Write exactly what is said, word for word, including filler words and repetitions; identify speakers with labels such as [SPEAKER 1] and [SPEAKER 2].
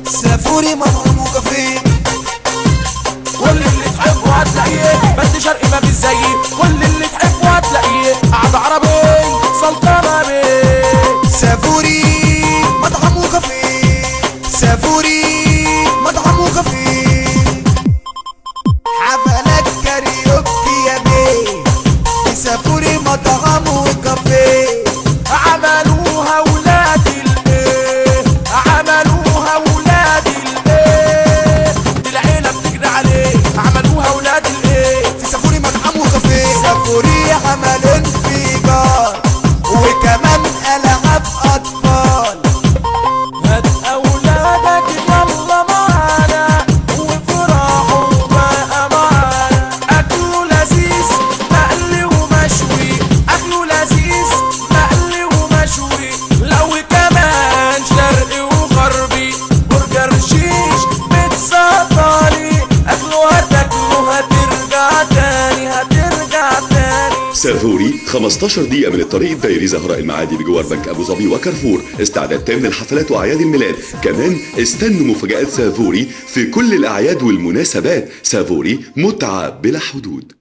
[SPEAKER 1] سافوري مطعم وكافيه،
[SPEAKER 2] كل اللي تحبه هتلاقيه، بس شرقي ما فيش زيه. كل اللي تحبه هتلاقيه، قعدة عربي سلطنة بيه.
[SPEAKER 1] سافوري مطعم وكافيه، سافوري مطعم وكافيه، حفلات كاريوكي يا بيه، سافوري مطعم وكافيه.
[SPEAKER 2] عملوها ولاد الايه، عملوها ولاد الايه، دي العيلة بتجري عليه. عملوها ولاد الايه،
[SPEAKER 1] في سافوري مطعم وكافيه. سافوري عمل انفجار وكمان ألعاب أطفال.
[SPEAKER 2] هات أولادك يلا معانا وافرحوا بقى معانا. أكله لذيذ مقلي ومشوي، أكله لذيذ مقلي ومشوي. لو كمان شرقي وغربي، برجر شيش بيتزا إيطالي. أكله هتاكله هترجع تاني، هترجع تاني.
[SPEAKER 3] سافوري خمستاشر دقيقة من الطريق الدائري زهراء المعادي بجوار بنك أبو ظبي وكارفور. استعداد تام للحفلات وأعياد الميلاد. كمان استنوا مفاجآت سافوري في كل الأعياد والمناسبات. سافوري متعة بلا حدود.